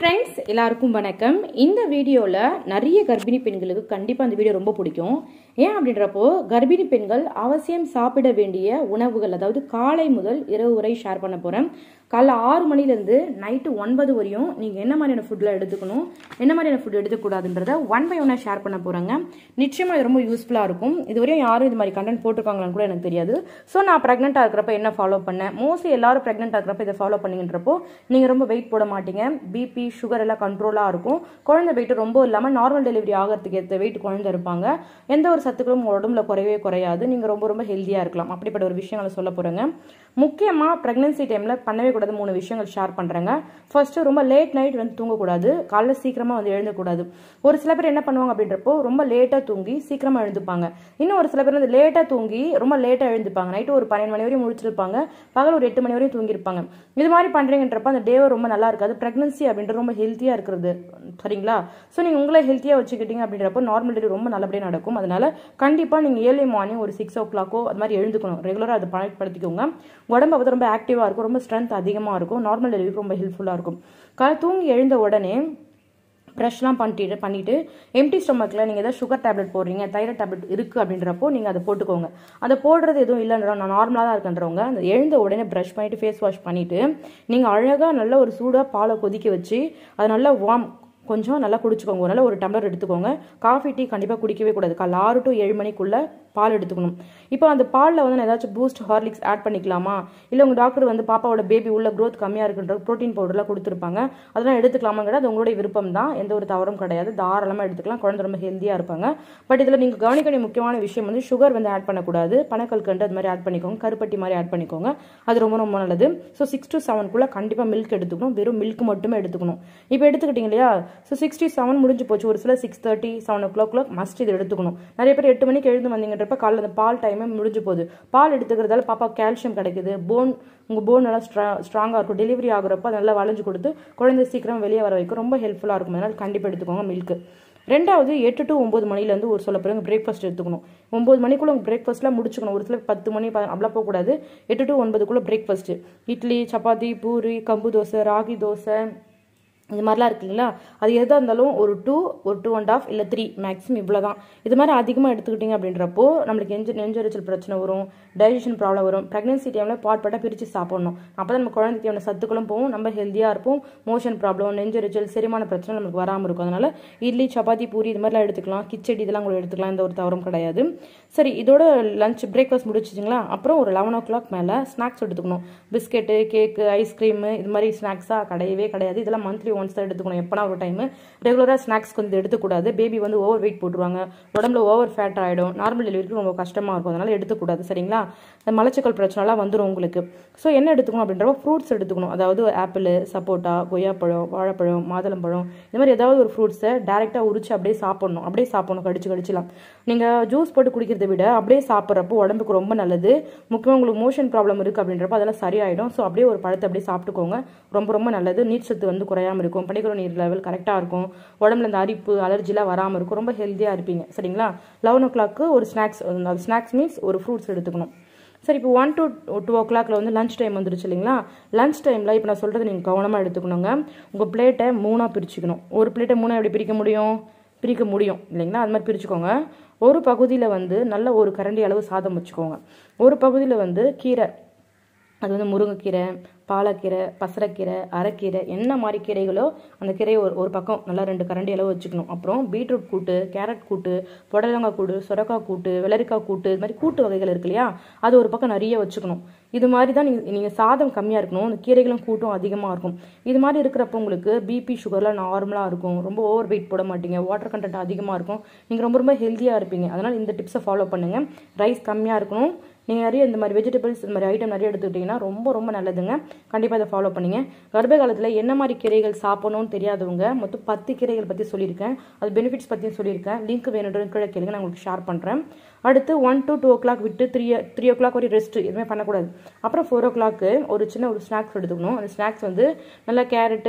Friends எல்லாருக்கும் வணக்கம். இந்த வீடியோவில் நிறைய கர்ப்பிணி பெண்களுக்கு கண்டிப்பாக அந்த வீடியோ ரொம்ப பிடிக்கும். ஏன் அப்படின்றப்போ கர்ப்பிணி பெண்கள் அவசியம் சாப்பிட வேண்டிய உணவுகள், அதாவது காலை முதல் இரவு வரை ஷேர் பண்ண போகிறேன். காலைல 6 மணிலேருந்து நைட்டு 9 வரையும் நீங்கள் என்ன மாதிரியான ஃபுட்டில் எடுத்துக்கணும், என்ன மாதிரியான ஃபுட் எடுத்துக்கூடாதுன்றத 1 by 1 ஷேர் பண்ண போகிறாங்க. நிச்சயமாக இது ரொம்ப யூஸ்ஃபுல்லாக இருக்கும். இதுவரையும் யாரும் இது மாதிரி கண்டென்ட் போட்டிருக்காங்களான்னு கூட எனக்கு தெரியாது. ஸோ நான் ப்ரெக்னெண்ட்டாக இருக்கிறப்ப என்ன ஃபாலோ பண்ணேன், மோஸ்ட்லி எல்லாரும் ப்ரெக்னெண்ட்டாக இருக்கிறப்ப இதை ஃபாலோ பண்ணிங்கன்றப்போ நீங்கள் ரொம்ப வெயிட் போட மாட்டீங்க, பிபி சுகர் எல்லாம் கண்ட்ரோலாக இருக்கும், குழந்தை வெயிட் ரொம்ப இல்லாமல் நார்மல் டெலிவரி ஆகிறதுக்கு ஏற்ற வெயிட் குழந்தை இருப்பாங்க, எந்த ஒரு சத்துக்களும் உடம்புல குறையவே குறையாது, நீங்கள் ரொம்ப ரொம்ப ஹெல்த்தியாக இருக்கலாம். அப்படிப்பட்ட ஒரு விஷயங்களை சொல்ல போகிறேங்க. முக்கியமாக ப்ரெக்னன்சி டைமில் பண்ணவே கூடாது 3 விஷயங்கள் ஷேர் பண்ணுறேங்க. ஃபர்ஸ்ட்டு ரொம்ப லேட் நைட் வந்து தூங்கக்கூடாது, காலைல சீக்கிரமாக வந்து எழுந்தக்கூடாது. ஒரு சில பேர் என்ன பண்ணுவாங்க அப்படின்றப்போ ரொம்ப லேட்டாக தூங்கி சீக்கிரமாக எழுந்துப்பாங்க. இன்னும் ஒரு சில பேர் வந்து லேட்டாக தூங்கி ரொம்ப லேட்டாக எழுந்துப்பாங்க. நைட்டு ஒரு 12 மணி வரையும் முடிச்சிருப்பாங்க, பகல் ஒரு 8 மணி வரையும் தூங்கியிருப்பாங்க. இது மாதிரி பண்ணுறீங்கன்றப்ப அந்த டேவை ரொம்ப நல்லா இருக்காது. ப்ரெக்னன்சி அப்படின்றது ரொம்ப ஹெல்த்தியாக இருக்கிறது, சரிங்களா? ஸோ நீங்கள் உங்களை ஹெல்த்தியாக வச்சுக்கிட்டீங்க அப்படின்றப்போ நார்மல் டெலிவரி ரொம்ப நல்லபடியாக நடக்கும். அதனால கண்டிப்பாக நீங்கள் ஏர்லி மார்னிங் ஒரு 6 o'clock அது மாதிரி எழுந்துக்கணும். ரெகுலராக அதை பழக்கப்படுத்திக்கோங்க. உடம்பு வந்து ரொம்ப ஆக்டிவாக இருக்கும், ரொம்ப ஸ்ட்ரென்த் அதிகமாக இருக்கும், நார்மல் டெலிவரி ரொம்ப ஹெல்ப்ஃபுல்லாக இருக்கும். காலை தூங்கி எழுந்த உடனே ப்ரஷ்லாம் பண்ணிட்டு எம்டி ஸ்டொமக்கில் நீங்கள் ஏதாவது சுகர் டேப்லெட் போடுறீங்க, தைராய்டு டேப்லெட் இருக்குது அப்படின்றப்போ நீங்கள் அதை போட்டுக்கோங்க. அதை போடுறது எதுவும் இல்லைன்ற நான் நார்மலாக தான் இருக்குன்றவங்க அந்த எழுந்த உடனே ப்ரஷ் பண்ணிவிட்டு ஃபேஸ் வாஷ் பண்ணிவிட்டு நீங்கள் அழகாக நல்ல ஒரு சூடாக பாலை கொதிக்க வச்சு அதை நல்லா வார்ம் கொஞ்சம் நல்லா குடிச்சுக்கோங்க. நல்ல ஒரு டம்ளர் எடுத்துக்கோங்க. காஃபி டீ கண்டிப்பாக குடிக்கவே கூடாது. காலைல 6 to 7 மணிக்குள்ளே பால் எடுத்துக்கணும். இப்போ அந்த பாலில் வந்து நான் ஏதாச்சும் பூஸ்ட் ஹார்லிக்ஸ் ஆட் பண்ணிக்கலாமா, இல்லை உங்கள் டாக்டர் வந்து பாப்பாவோட பேபி உள்ள க்ரோத் கம்மியாக இருக்குன்ற ப்ரோட்டீன் பவுடர்லாம் கொடுத்துருப்பாங்க, அதெல்லாம் எடுத்துக்கலாமாங்கிறது அது உங்களுடைய விருப்பம் தான், எந்த ஒரு தவறும் கிடையாது, தாராளமாக எடுத்துக்கலாம். குழந்தை ரொம்ப ஹெல்த்தியாக இருப்பாங்க. பட் இதில் நீங்கள் கவனிக்க வேண்டிய முக்கியமான விஷயம் வந்து சுகர் வந்து ஆட் பண்ணக்கூடாது. பனக்கல்கண்டு அது மாதிரி ஆட் பண்ணிக்கோங்க, கருப்பட்டி மாதிரி ஆட் பண்ணிக்கோங்க, அது ரொம்ப ரொம்ப நல்லது. ஸோ 6 to 7 கண்டிப்பாக மில்க் எடுத்துக்கணும், வெறும் மில்க் மட்டுமே எடுத்துக்கணும். இப்போ எடுத்துக்கிட்டீங்க இல்லையா, ஸோ 6 to 7 முடிஞ்சு போச்சு. ஒரு சில 6:30 7 o'clock மஸ்ட் இது எடுத்துக்கணும். நிறைய பேர் 8 மணிக்கு எழுந்து வந்தீங்கன்றப்ப காலையில் அந்த பால் டைமே முடிஞ்சு போகுது. பால் எடுத்துக்கிறதால பாப்பா கால்சியம் கிடைக்குது, உங்கள் போன் நல்லா ஸ்ட்ராங்காக இருக்கும். டெலிவரி ஆகுறப்ப நல்லா வளைஞ்சு கொடுத்து குழந்தை சீக்கிரம் வெளியே வர வைக்கும், ரொம்ப ஹெல்ப்ஃபுல்லாக இருக்கும். அதனால் கண்டிப்பாக எடுத்துக்கோங்க மில்க். ரெண்டாவது 8 to 9 மணிலேருந்து ஒரு சொல்ல பிறகு பிரேக்ஃபாஸ்ட் எடுத்துக்கணும். 9 மணிக்குள்ளே உங்கள் பிரேக்ஃபாஸ்ட்லாம் முடிச்சுக்கணும். ஒரு சில 10 மணி அப்படிலாம் போகக்கூடாது. 8 to 9 பிரேக்ஃபாஸ்ட்டு இட்லி, சப்பாத்தி, பூரி, கம்பு தோசை, ராகி தோசை, இது மாதிரிலாம் இருக்குங்களா, அது எதாக இருந்தாலும் ஒரு 2 ஒரு 2.5 இல்லை 3 மேக்ஸிமம் இவ்வளோ தான். இது மாதிரி அதிகமாக எடுத்துக்கிட்டிங்க அப்படின்றப்போ நம்மளுக்கு நெஞ்செரிச்சல் பிரச்சனை வரும், டைஜஷன் ப்ராப்ளம் வரும். ப்ரெக்னன்சி டைமில் பாட்டாக பிரித்து சாப்பிடணும். அப்போ தான் நம்ம குழந்தைக்கு தேவையான சத்துக்களும் போகும், நம்ம ஹெல்த்தியாக இருப்போம், மோஷன் ப்ராப்ளம், நெஞ்செரிச்சல், செரிமான பிரச்சனை நமக்கு வராமல் இருக்கும். அதனால் இட்லி, சப்பாத்தி, பூரி இது மாதிரிலாம் எடுத்துக்கலாம், கிச்சடி இதெல்லாம் கூட எடுத்துக்கலாம், எந்த ஒரு தவறும் கிடையாது. சரி, இதோட லஞ்ச் பிரேக்ஃபாஸ்ட் முடிச்சிச்சிங்களா, அப்புறம் ஒரு 11 o'clock மேலே ஸ்நாக்ஸ் எடுத்துக்கணும். பிஸ்கெட்டு, கேக்கு, ஐஸ்கிரீமு இது மாதிரி ஸ்நாக்ஸாக கிடையவே கிடையாது. இதெல்லாம் மந்த்லி ஒன்ஸ் தான் எடுத்துக்கணும். எப்போனா ஒரு டைம் ரெகுலராக ஸ்நாக்ஸ் கொஞ்சம் எடுத்துக்கூடாது. பேபி வந்து ஓவர் வெயிட் போட்டுருவாங்க, உடம்புல ஓவர் ஃபேட் ஆகிடும், நார்மல் டெலிவரிக்கு ரொம்ப கஷ்டமாக இருக்கும். அதனால் எடுத்துக்கூடாது, சரிங்களா? மலச்சிக்கல் பிரச்சனைலாம் வந்துடும் உங்களுக்கு. ஸோ என்ன எடுத்துக்கணும் அப்படின்றப்ப ஃப்ரூட்ஸ் எடுத்துக்கணும். அதாவது ஆப்பிள், சப்போட்டா, கொய்யாப்பழம், வாழைப்பழம், மாதுளம்பழம் இது மாதிரி ஏதாவது ஒரு ஃப்ரூட்ஸை டேரெக்டாக உரிச்சு அப்படியே சாப்பிடணும், கடிச்சுலாம். நீங்கள் ஜூஸ் போட்டு குடிக்கிறத விட அப்படியே சாப்பிட்றப்போ உடம்புக்கு ரொம்ப நல்லது. முக்கியமாக உங்களுக்கு மோஷன் ப்ராப்ளம் இருக்குது அப்படின்றப்ப அதெல்லாம் சரியாயிடும். ஸோ அப்படியே ஒரு பழத்தை அப்படியே சாப்பிட்டுக்கோங்க, ரொம்ப ரொம்ப நல்லது. நீர் சத்து வந்து குறையாமல் இருக்கும், படிக்கிற நீர் லெவல் கரெக்டாக இருக்கும், உடம்புல இந்த அரிப்பு அலர்ஜிலாம் வராமல் இருக்கும், ரொம்ப ஹெல்த்தியாக இருப்பீங்க, சரிங்களா? 11 o'clock ஒரு ஸ்நாக்ஸ் மீன்ஸ் ஒரு ஃப்ரூட்ஸ் எடுத்துக்கணும். சரி, இப்போ 1 to 2 o'clock வந்து லஞ்ச் டைம் வந்துருச்சு இல்லைங்களா? லஞ்ச் டைமில் இப்போ நான் சொல்கிறது நீங்கள் கவனமாக எடுத்துக்கணுங்க. உங்கள் பிளேட்டை 3 பிரிச்சுக்கணும். ஒரு பிளேட்டை 3 எப்படி பிரிக்க முடியும் இல்லைங்களா? அது மாதிரி பிரிச்சுக்கோங்க. ஒரு பகுதியில் வந்து நல்ல ஒரு கரண்டி அளவு சாதம் வச்சுக்கோங்க. ஒரு பகுதியில் வந்து கீரை, அது வந்து முருங்கைக்கீரை, பாலக்கீரை, பசரைக்கீரை, அரைக்கீரை, என்ன மாதிரி கீரைகளோ அந்த கீரையை ஒரு பக்கம் நல்லா 2 கரண்டி அளவு வச்சுக்கணும். அப்புறம் பீட்ரூட் கூட்டு, கேரட் கூட்டு, புடலங்காய் கூட்டு, சுரக்காய் கூட்டு, வெள்ளரிக்காய் கூட்டு, இது மாதிரி கூட்டு வகைகள் இருக்கு இல்லையா, அது ஒரு பக்கம் நிறைய வச்சுக்கணும். இது மாதிரி தான் நீங்கள் சாதம் கம்மியாக இருக்கணும், அந்த கீரைகளும் கூட்டும் அதிகமாக இருக்கும். இது மாதிரி இருக்கிறப்ப உங்களுக்கு பிபி சுகர்லாம் நார்மலாக இருக்கும், ரொம்ப ஓவர் வெயிட் போட மாட்டீங்க, வாட்டர் கண்டென்ட் அதிகமாக இருக்கும், நீங்கள் ரொம்ப ரொம்ப ஹெல்த்தியாக இருப்பீங்க. அதனால் இந்த டிப்ஸை ஃபாலோ பண்ணுங்கள். ரைஸ் கம்மியாக இருக்கணும், நீங்கள் நிறைய இந்த மாதிரி வெஜிடபிள்ஸ் இந்த மாதிரி ஐட்டம் நிறைய எடுத்துக்கிட்டிங்கன்னா ரொம்ப ரொம்ப நல்லதுங்க. கண்டிப்பாக இதை ஃபாலோ பண்ணுங்க. கர்ப்ப காலத்தில் என்ன மாதிரி கீரைகள் சாப்பிடணும்னு தெரியாதவங்க மொத்தம் 10 கீரைகள் பற்றி சொல்லியிருக்கேன், அது பெனிஃபிட்ஸ் பற்றியும் சொல்லியிருக்கேன். லிங்க் வேணுன்ற கீழே கேளுங்க, நான் உங்களுக்கு ஷேர் பண்ணுறேன். அடுத்து 1 to 2 o'clock விட்டு 3 o'clock வரை ரெஸ்ட் எதுவுமே பண்ணக்கூடாது. அப்புறம் 4 o'clock ஒரு சின்ன ஒரு ஸ்நாக்ஸ் எடுத்துக்கணும். அந்த ஸ்நாக்ஸ் வந்து நல்லா கேரட்டு,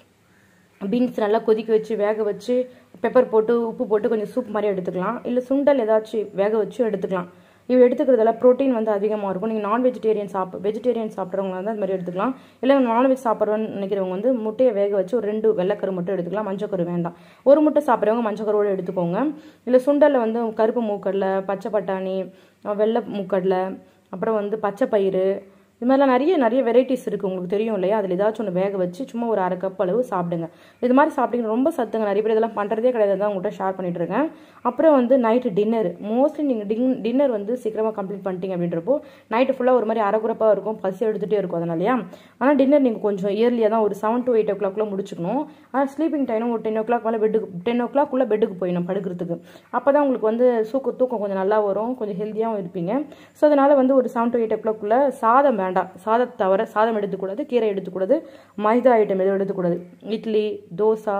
பீன்ஸ் நல்லா கொதிக்க வச்சு வேக வச்சு பெப்பர் போட்டு உப்பு போட்டு கொஞ்சம் சூப் மாதிரி எடுத்துக்கலாம், இல்லை சுண்டல் ஏதாச்சும் வேக வச்சு எடுத்துக்கலாம். இவ எடுத்துக்கிறதுல ப்ரோட்டீன் வந்து அதிகமாக இருக்கும். நீங்கள் வெஜிடேரியன் சாப்பிட்றவங்க வந்து அது மாதிரி எடுத்துக்கலாம். இல்லை நான்வெஜ் சாப்பிட்றோன்னு நினைக்கிறவங்க வந்து முட்டையை வேக வச்சு ஒரு 2 வெள்ளைக்கரு மட்டும் எடுத்துக்கலாம், மஞ்சக்கரு வேண்டாம். ஒரு முட்டை சாப்பிட்றவங்க மஞ்சக்கருவோடு எடுத்துக்கோங்க. இல்லை சுண்டலில் வந்து கருப்பு மூக்கடலை, பச்சை பட்டாணி, வெள்ளை மூக்கடலை, அப்புறம் வந்து பச்சை பயிறு, இது மாதிரிலாம் நிறைய வெரைட்டிஸ் இருக்குது, உங்களுக்கு தெரியும் இல்லையா? அதில் ஏதாச்சும் ஒன்று வேக வச்சு சும்மா ஒரு 1/2 கப் அளவு சாப்பிடுங்க. இது மாதிரி சாப்பிட்டீங்கன்னா ரொம்ப சத்துங்க. நிறைய பேர் இதெல்லாம் பண்ணுறதே கிடையாது, தான் உங்கள்கிட்ட ஷேர் பண்ணிட்டு இருக்கேன். அப்புறம் வந்து நைட்டு டின்னர், மோஸ்ட்லி நீங்கள் டின்னர் வந்து சீக்கிரமாக கம்ப்ளீட் பண்ணிட்டீங்க அப்படின்றப்போ நைட்டு ஃபுல்லாக ஒரு மாதிரி அரைகுறப்பாக இருக்கும், பசி எடுத்துகிட்டே இருக்கும் அதனாலயா. ஆனால் டின்னர் நீங்கள் கொஞ்சம் இயர்லியாக தான் ஒரு 7 to 8 o'clock முடிச்சுக்கணும். ஆனால் ஸ்லீப்பிங் டைமும் ஒரு 10 o'clock மேலே 10 o'clock பெட்டுக்கு போயிடணும் படுக்கிறதுக்கு. அப்போ தான் உங்களுக்கு வந்து தூக்கம் கொஞ்சம் நல்லா வரும், கொஞ்சம் ஹெல்த்தியாகவும் இருப்பீங்க. ஸோ அதனால் வந்து ஒரு 7 to 8 o'clock சாதம் வேண்டாம். சாதம் எடுத்துக்கூடாது, கீரை எடுத்துக்கூடாது, மைதா ஐட்டம் எதுவும் எடுத்துக்கூடாது. இட்லி, தோசை,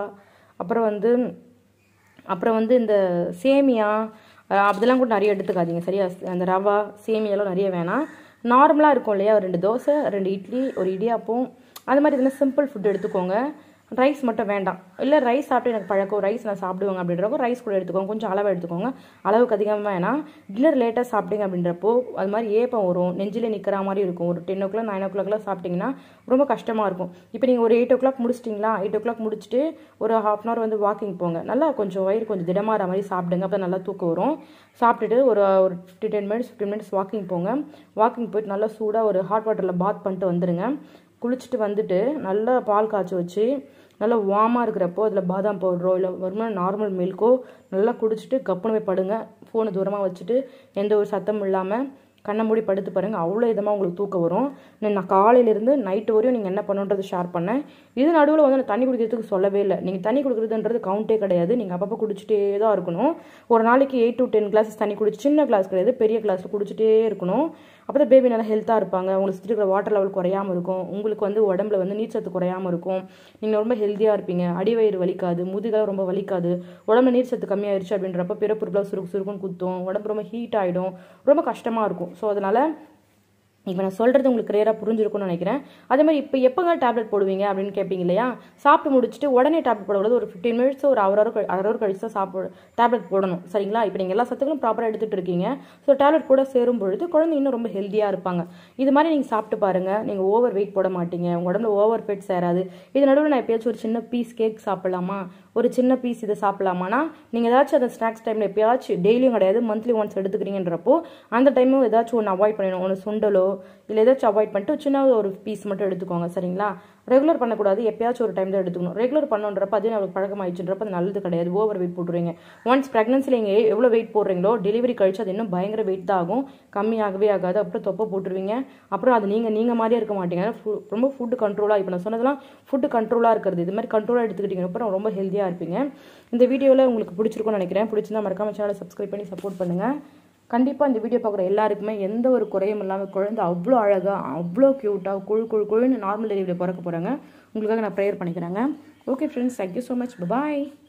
அப்புறம் வந்து இந்த சேமியா அதெல்லாம் கூட நிறைய எடுத்துக்காதீங்க சரியா? அந்த ரவா சேமியாலாம் நிறைய வேணாம். நார்மலாக இருக்கும் இல்லையா? 2 தோசை, 2 இட்லி, ஒரு இடியாப்பம், அது மாதிரி இதெல்லாம் சிம்பிள் ஃபுட் எடுத்துக்கோங்க. ரைஸ் மட்டும் வேண்டாம். இல்லை ரைஸ் சாப்பிட்டு எனக்கு பழக்கம், ரைஸ் நான் சாப்பிடுவேங்க அப்படின்றப்போ ரைஸ் கூட எடுத்துக்கோங்க, கொஞ்சம் அளவாக எடுத்துக்கோங்க, அளவுக்கு அதிகமாக வேணாம். டின்னர் லேட்டாக சாப்பிட்டீங்க அப்படின்றப்போ அது மாதிரி ஏப்பம் வரும், நெஞ்சிலே நிற்கிற மாதிரி இருக்கும். ஒரு 10 o'clock 9 o'clock சாப்பிட்டிங்கன்னா ரொம்ப கஷ்டமாக இருக்கும். இப்போ நீங்கள் ஒரு 8 o'clock முடிச்சிட்டிங்களா? 8 o'clock முடிச்சுட்டு ஒரு 1/2 hour வந்து வாக்கிங் போங்க. நல்லா கொஞ்சம் வயிறு கொஞ்சம் திடமாற மாதிரி சாப்பிடுங்க, அப்போ நல்லா தூக்கம் வரும். சாப்பிட்டுட்டு ஒரு 15 minutes வாக்கிங் போங்க. வாக்கிங் போயிட்டு நல்லா சூடாக ஒரு ஹாட் வாட்டரில் பாத் பண்ணிட்டு வந்துடுங்க. குளிச்சுட்டு வந்துட்டு நல்லா பால் காய்ச்சி வச்சு நல்லா வார்மாக இருக்கிறப்போ அதில் பாதாம் பவுடரோ இல்லை வருமானம் நார்மல் மில்க்கோ நல்லா குடிச்சிட்டு கப்புனு போய் படுங்க. ஃபோனை தூரமாக வச்சுட்டு எந்த ஒரு சத்தமும் இல்லாமல் கண்ணை மூடி படுத்து பாருங்கள், அவ்வளோ இதமாக உங்களுக்கு தூக்கம் வரும். நான் காலையிலேருந்து நைட்டு வரையும் நீங்கள் என்ன பண்ணுன்றது ஷேர் பண்ணேன். இது நடுவில் வந்து நான் தண்ணி குடிக்கிறதுக்கு சொல்லவே இல்லை. நீங்கள் தண்ணி குடிக்கிறதுன்றது கவுண்டே கிடையாது, நீங்கள் அப்பப்போ குடிச்சிட்டே தான் இருக்கணும். ஒரு நாளைக்கு 8 to 10 glasses தண்ணி குடிச்சு, சின்ன கிளாஸ் கிடையாது பெரிய கிளாஸில் குடிச்சிட்டே இருக்கணும். அப்போ தான் பேபி நல்லா ஹெல்த்தாக இருப்பாங்க, உங்களுக்கு சுற்றி இருக்கிற வாட்டர் லெவல் குறையாமல் இருக்கும், உங்களுக்கு வந்து உடம்புல வந்து நீர்ச்சத்து குறையாமல் இருக்கும், நீங்கள் ரொம்ப ஹெல்த்தியாக இருப்பீங்க, அடிவயிறு வலிக்காது, முதுகெல்லாம் ரொம்ப வலிக்காது. உடம்புல நீர்ச்சத்து கம்மியாயிருச்சு அப்படின்றப்ப பிறப்புறுப்பில் சுருக்குன்னு குத்தும், உடம்பு ரொம்ப ஹீட் ஆகிடும், ரொம்ப கஷ்டமாக இருக்கும். ஸோ அதனால் இப்போ நான் சொல்கிறது உங்களுக்கு கிளியராக புரிஞ்சிருக்கும்னு நினைக்கிறேன். அதே மாதிரி இப்போ எப்போங்க டேப்லெட் போடுவீங்க அப்படின்னு கேட்பீங்க இல்லையா? சாப்பிட்டு முடிச்சுட்டு உடனே டேப்லெட் போடக்கூடாது. ஒரு 15 minutes ஒரு அரை hour கழிச்சு தான் டேப்லெட் போடணும் சரிங்களா? இப்போ நீங்கள் எல்லா சத்துக்களும் ப்ராப்பராக எடுத்துகிட்டு இருக்கீங்க. ஸோ டேப்லெட் கூட சேரும் பொழுது குழந்தை இன்னும் ரொம்ப ஹெல்த்தியாக இருப்பாங்க. இது மாதிரி நீங்கள் சாப்பிட்டு பாருங்கள், நீங்கள் ஓவர் வெயிட் போட மாட்டீங்க, உங்கள் உடம்புல ஓவர் ஃபேட் சேராது. இது நடுவில் நான் எப்பயாச்சும் ஒரு சின்ன பீஸ் கேக் சாப்பிடலாமா, ஒரு சின்ன பீஸ் இதை சாப்பிடலாமானா நீங்கள் ஏதாச்சும் அந்த ஸ்நாக்ஸ் டைமில் எப்பயாச்சும், டெய்லியும் கிடையாது, மந்த்லி ஒன்ஸ் எடுத்துக்கிறீங்கன்றப்போ அந்த டைமும் ஏதாச்சும் ஒன்று அவாய்ட் பண்ணிடணும். ஒன்று சுண்டலோ இல்லை ஏதாச்சும் அவாய்ட் பண்ணிட்டு சின்ன ஒரு பீஸ் மட்டும் எடுத்துக்கோங்க சரிங்களா? ரெகுலர் பண்ணக்கூடாது, எப்பயாச்சும் ஒரு டைம் தான் எடுத்துக்கணும். ரெகுலர் பண்ணுன்றப்ப அதே நம்மளுக்கு பழக்கமாயிடுச்சுன்றப்ப அது நல்லது கிடையாது, ஓவர் வெயிட் போட்டுருவீங்க. ஒன்ஸ் ப்ரெக்னன்சியில் நீங்கள் எவ்வளோ வெயிட் போடுறீங்களோ டெலிவரி கழிச்சு அது இன்னும் பயங்கர வெயிட் தான் ஆகும், கம்மியாகவே ஆகாது. அப்புறம் தொப்பை போட்டுருவீங்க. அப்புறம் அது நீங்கள் மாதிரியே இருக்க மாட்டீங்க. ரொம்ப ஃபுட்டு கண்ட்ரோலாக, இப்போ நான் சொன்னதெல்லாம் ஃபுட்டு கண்ட்ரோலாக இருக்கிறது, இது மாதிரி கண்ட்ரோலாக எடுத்துக்கிட்டீங்க அப்புறம் ரொம்ப ஹெல்த்தியாக இருப்பீங்க. இந்த வீடியோவில் உங்களுக்கு பிடிச்சிருக்கும்னு நினைக்கிறேன். பிடிச்சிருந்தா மறக்காம சேனலை சப்ஸ்கிரைப் பண்ணி சப்போர்ட் பண்ணுங்கள். கண்டிப்பாக இந்த வீடியோ பார்க்குற எல்லாருக்குமே எந்த ஒரு குறையும் இல்லாமல் குழந்தை அவ்வளோ அழகாக அவ்வளோ க்யூட்டாக குழுன்னு நார்மல் டெலிவரி பிறக்க போகிறாங்க. உங்களுக்காக நான் ப்ரேயர் பண்ணிக்கிறேங்க. Okay friends, thank you so much, பாய்.